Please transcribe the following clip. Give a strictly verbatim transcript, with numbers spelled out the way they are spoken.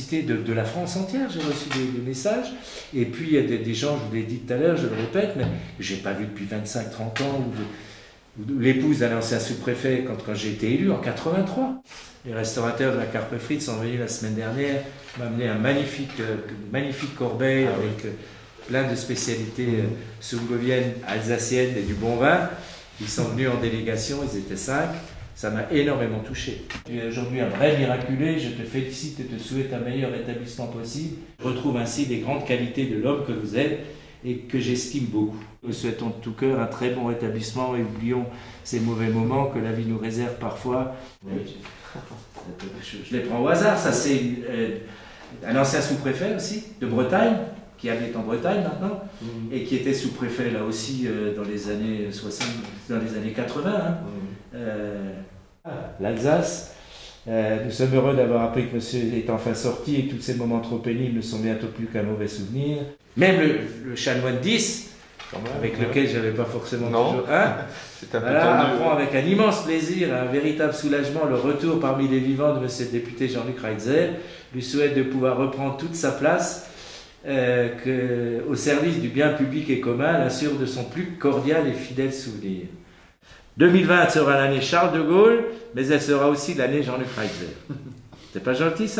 félicité de, de la France entière, j'ai reçu des, des messages. Et puis il y a des, des gens, je vous l'ai dit tout à l'heure, je le répète, mais je n'ai pas vu depuis vingt-cinq trente ans, ou, ou l'épouse d'un ancien sous-préfet quand, quand j'ai été élu en quatre-vingt-trois. Les restaurateurs de la Carpe Frite sont venus la semaine dernière, m'ont amené un magnifique, euh, magnifique corbeille ah, avec oui. euh, plein de spécialités euh, sougoviennes, alsaciennes et du bon vin. Ils sont venus en délégation, ils étaient cinq. Ça m'a énormément touché. Tu es aujourd'hui un vrai miraculé, je te félicite et te souhaite un meilleur établissement possible. Je retrouve ainsi les grandes qualités de l'homme que vous êtes et que j'estime beaucoup. Nous souhaitons de tout cœur un très bon rétablissement et oublions ces mauvais moments que la vie nous réserve parfois. Je les prends au hasard, ça c'est euh, un ancien sous-préfet aussi, de Bretagne, qui habite en Bretagne maintenant, mmh. et qui était sous-préfet là aussi euh, dans les années soixante, dans les années quatre-vingts. Hein. Mmh. Euh, L'Alsace. Euh, nous sommes heureux d'avoir appris que monsieur est enfin sorti et que tous ces moments trop pénibles ne sont bientôt plus qu'un mauvais souvenir. Même le, le chanoine dix, même, avec ouais. lequel je n'avais pas forcément non. toujours un, c'est un peu voilà, tendu. apprend avec un immense plaisir, un véritable soulagement, le retour parmi les vivants de monsieur le député Jean-Luc Reitzer. Lui souhaite de pouvoir reprendre toute sa place euh, que, au service du bien public et commun, l'assure de son plus cordial et fidèle souvenir. deux mille vingt sera l'année Charles de Gaulle, mais elle sera aussi l'année Jean-Luc Reitzer. C'est pas gentil ça ?